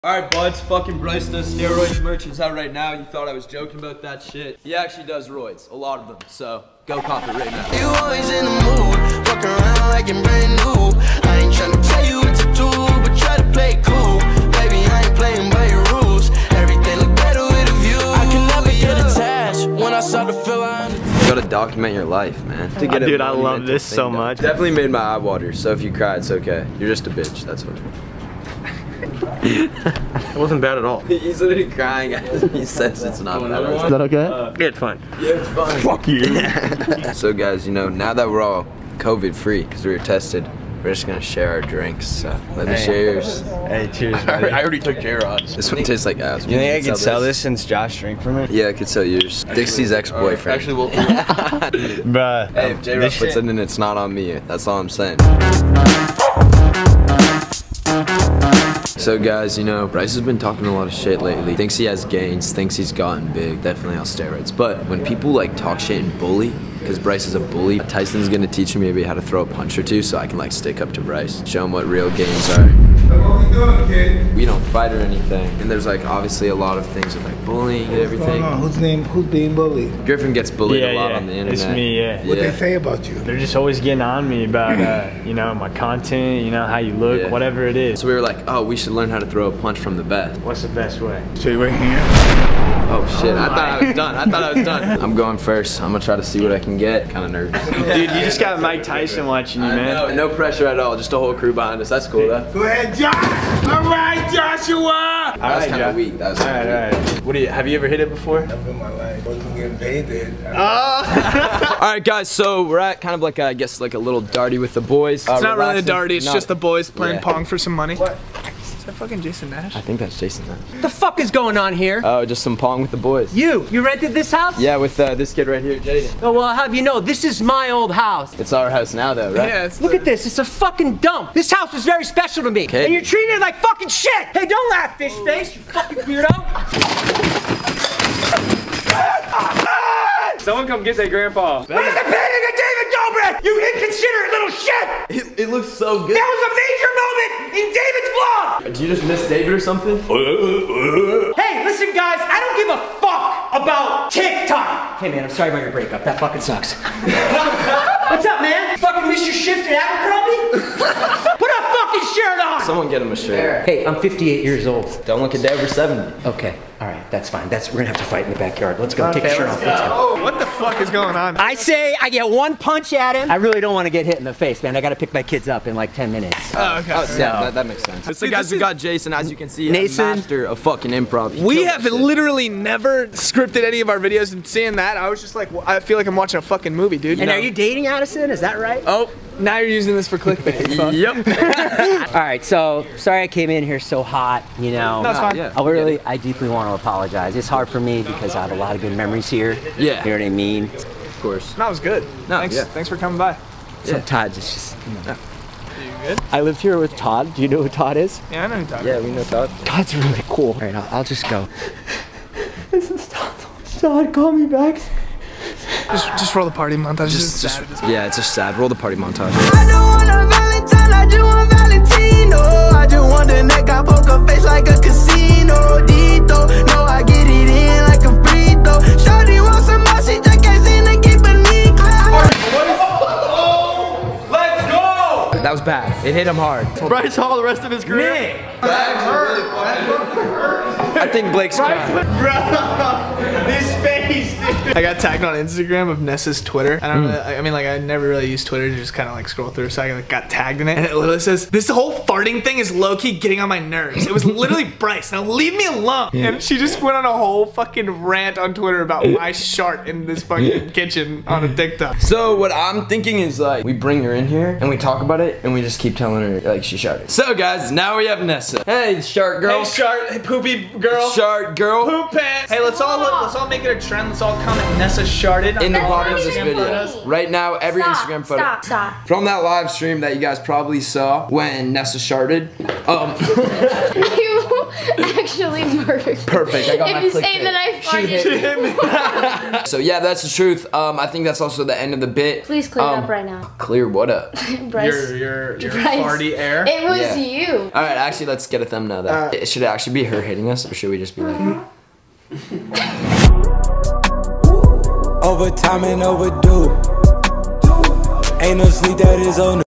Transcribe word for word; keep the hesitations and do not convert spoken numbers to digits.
Alright buds, fucking Bryce does steroids merch is out right now. You thought I was joking about that shit. He actually does roids, a lot of them, so go cop it right now. You always in the mood, fuck around like I'm brand new. I ain't tryna tell you what to do, but try to play cool. Baby, I ain't playing by your rules. Everything look better with a view. I can never get attached when I start to feel I'm... You gotta document your life, man. To get oh, dude, I love this so done. much. Definitely made my eye water, so if you cry, it's okay. You're just a bitch, that's what. It wasn't bad at all. He's literally crying as he says it's not bad. Is that okay? Uh, yeah, it's fine. Yeah, it's fine. Fuck you. So guys, you know, now that we're all COVID free, because we were tested, we're just gonna share our drinks, so let me hey. share yours. Hey, cheers, buddy. I already took J-Rods. This one tastes like ass. You think I can sell this since Josh drank from it? Yeah, I could sell yours. Dixie's ex-boyfriend. Uh, actually, we'll... Bruh. Hey, if J-Rod puts it in, it's not on me. That's all I'm saying. So guys, you know, Bryce has been talking a lot of shit lately. Thinks he has gains, thinks he's gotten big, definitely on steroids. But when people like talk shit and bully, because Bryce is a bully, Tyson's gonna teach me maybe how to throw a punch or two so I can like stick up to Bryce. Show him what real gains are. What we doing, kid? We don't fight or anything. And there's like obviously a lot of things with like bullying and everything. What's Who's name? Who's being bullied? Griffin gets bullied yeah, a lot yeah. on the internet. It's me, yeah. What yeah. they say about you? They're just always getting on me about, uh, you know, my content, you know, how you look, Yeah. whatever it is. So we were like, oh, we should learn how to throw a punch from the best. What's the best way? Straight right here. Oh shit, I thought I was done. I thought I was done. I'm going first. I'm gonna try to see what I can get. Kind of nervous. Dude, you just got Mike Tyson watching you, man. No, no pressure at all. Just a whole crew behind us. That's cool, though. Go ahead, Josh. All right, Joshua. That was Alright, kind of Josh. weak. That was All right, all right. What do you, have you ever hit it before? Never in my life. Wasn't getting paid then. Oh! Alright guys, so we're at kind of like, a, I guess, like a little darty with the boys. Uh, It's not really a relaxing. darty, it's No. just the boys playing Yeah. pong for some money. What? Is that fucking Jason Nash? I think that's Jason. What the fuck is going on here? Oh, just some pong with the boys. You, you rented this house? Yeah, with uh, this kid right here, Jaden. Oh, well, I'll have you know, this is my old house. It's our house now though, right? Yeah, it's Look the- at this, it's a fucking dump. This house was very special to me. Okay. And you're treating it like fucking shit. Hey, don't laugh, fish face, you fucking weirdo. Someone come get that grandpa. Where's the painting of David Dobrik? You inconsiderate little shit. It, it looks so good. That was a major moment in David's vlog. Did you just miss David or something? Hey, listen guys, I don't give a fuck about TikTok. Hey man, I'm sorry about your breakup. That fucking sucks. What's up, man? Fucking missed your shift at Abercrombie? Put a fucking shirt on. Someone get him a shirt. Hey, I'm fifty-eight years old. Don't look a day over seventy. Okay, all right, that's fine. That's we're gonna have to fight in the backyard. Let's go. Take your shirt off. Let's go. Oh, what the fuck is going on? I say I get one punch at him. I really don't want to get hit in the face, man. I gotta pick my kids up in like ten minutes. Oh, okay. Oh, yeah, that, that makes sense. So Dude, guys, this we is- got Jason, as you can see, Nathan. a master of fucking improv. He We killed have that shit. literally never scripted any of our videos, and seeing that, I was just like, I feel like I'm watching a fucking movie, dude. And No. are you dating Addison? Is that right? Oh, now you're using this for clickbait. Fuck. Yep. All right, so sorry I came in here so hot. You know, No, it's fine. Yeah. I really, I deeply want to apologize. It's hard for me because I have a lot of good memories here. Yeah. You know what I mean? Of course. That was good. No, thanks, yeah. thanks for coming by. Sometimes it's just. You know. You good? I lived here with Todd. Do you know who Todd is? Yeah, I know who you're talking Yeah, we know that. Todd's really cool. All right, I'll, I'll just go. This is Todd. Todd, call me back. Just, just roll the party montage. Just, Just, just, yeah, it's just sad. Roll the party montage. I don't want a Valentine, I just want Valentino. I just want the neck, I poker face like a casino. Dito, no, I get it in like a free throw. Shawty wants some more, she just can't seem to keep a knee close. That was bad. It hit him hard. Bryce Hall the rest of his career. I think Blake's crying. Bro, his face, dude. I got tagged on Instagram of Nessa's Twitter. I don't really, I mean, like, I never really used Twitter to just kind of like scroll through, so I like, got tagged in it. And it literally says, this whole farting thing is low-key getting on my nerves. It was literally Bryce. Now leave me alone. And she just went on a whole fucking rant on Twitter about my shart in this fucking kitchen on a TikTok. So what I'm thinking is like, we bring her in here and we talk about it and we just keep telling her like she sharted. So guys, now we have Nessa. Hey, shark girl. Hey, shart, hey, poopy girl. Shark girl. Poop pants. Hey, let's all let's all make it a trend. Let's all comment Nessa sharted In the on bottom our of this Instagram video. photos. Right now, every Stop, Instagram photo. Stop, stop. From that live stream that you guys probably saw when Nessa sharted. Um, You, actually murdered. Perfect, I got if my you clickbait. say that I She hit farted. me. So yeah, that's the truth. Um, I think that's also the end of the bit. Please clear um, it up right now. Clear what up? Your, Bryce. your, your Bryce. farty air. It was Yeah. you. All right, actually, let's get a thumbnail. Though. Uh, should it actually be her hitting us, or should we just be like? Overtime and overdue. Ain't no sleep that is on.